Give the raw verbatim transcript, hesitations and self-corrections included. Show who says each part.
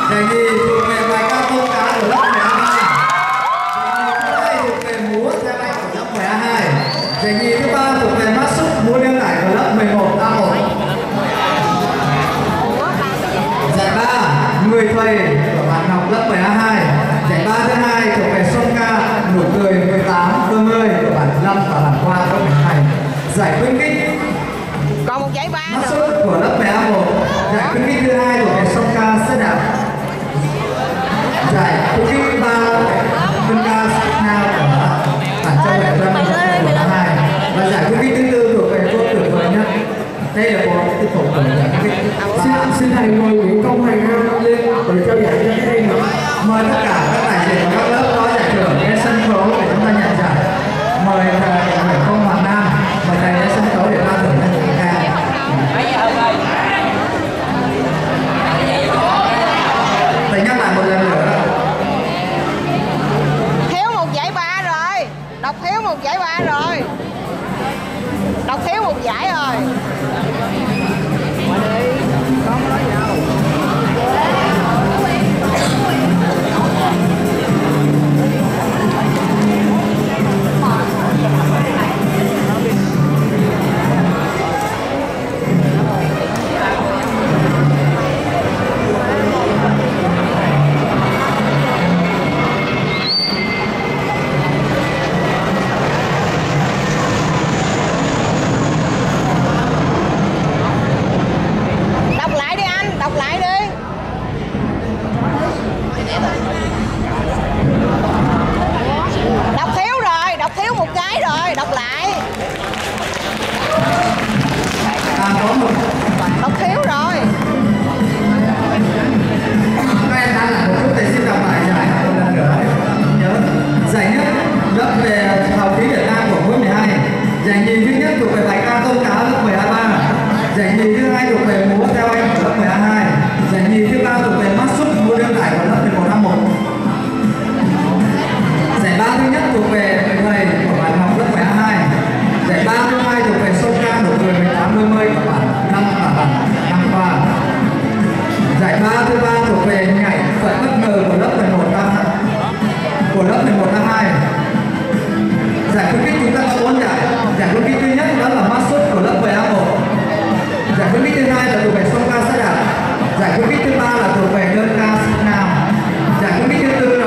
Speaker 1: Giải nhì thuộc về bài ca câu cá của lớp mười A ba. Giải nhì thứ hai thuộc về múa theo anh của lớp mười A hai. Giải nhì thứ ba thuộc về mát xúc múa đương đại của lớp mười một A một. Giải ba người thầy của bạn học lớp mười A hai. Giải ba thứ hai thuộc về song ca nụ cười mười tám đôi mươi của bạn Lâm và bạn Khoa lớp mười hai. Giải khuyến khích
Speaker 2: còn một giải ba
Speaker 1: mát xúc của lớp mười A một. Giải khuyến khích thứ hai thuộc về song ca xe đạp. Giải khuyến khích thứ ba phân ca nào của bạn Châu Huệ Lâm lớp mười A hai. Và giải khuyến khích thứ tư thuộc về cô tuyệt vời nhất. Đây là một tiếp tục của giải khuyến khích.
Speaker 3: Xin, xin thầy mời Nguyễn Công Hoàng Nam lên để trao giải cho các em.
Speaker 1: Mời tất cả các đại diện của các lớp có giải thưởng lên sân khấu để chúng ta nhận giải. Mời thầy Nguyễn Công Hoàng Nam, mời thầy lên sân khấu để trao thưởng cho những ca. Thầy nhắc lại một lần nữa.
Speaker 2: Thiếu một giải ba rồi, đọc thiếu một giải ba rồi, đọc thiếu một giải rồi. Đọc lại đi anh, đọc lại đi. Đọc thiếu rồi, đọc thiếu một cái rồi, đọc lại.
Speaker 1: À, có một
Speaker 2: Đọc thiếu rồi.
Speaker 1: các em đang làm một chút, thầy xin đọc lại giải một lần nữa. Nhớ giải nhất lớp về học khí Việt Nam của khối mười hai. Giải nhì thứ nhất thuộc về bài ca câu cá lớp mười A ba. Giải nhì thứ hai thuộc về múa theo anh của lớp mười A hai. Giải nhì thứ ba thuộc về mát xúc múa đương đại của lớp mười một A một. Giải ba thứ nhất thuộc về thầy của bạn học lớp mười A hai. Giải ba thứ hai thuộc về song ca nụ cười mười tám đôi mươi của bạn Năm và bạn Năm Khoa. Giải ba thứ ba thuộc về nhảy phận bất ngờ của lớp mười một A của lớp mười một A hai. Giải khuyến khích chúng ta có bốn giải. Giải khuyến khích thứ nhất đó là mát xúc của lớp mười A một. Giải khuyến khích thứ hai là thuộc về song ca xe đạp. Giải khuyến khích thứ ba là thuộc về đơn ca nam. Giải khuyến khích thứ tư